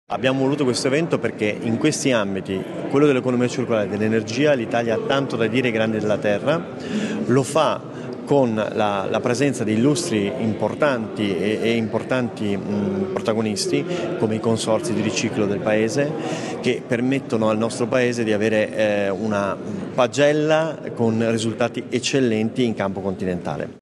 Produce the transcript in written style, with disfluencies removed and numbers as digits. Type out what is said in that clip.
Abbiamo voluto questo evento perché in questi ambiti, quello dell'economia circolare e dell'energia, l'Italia ha tanto da dire ai grandi della terra, lo fa con la presenza di illustri importanti e importanti protagonisti come i consorzi di riciclo del Paese, che permettono al nostro Paese di avere una pagella con risultati eccellenti in campo continentale.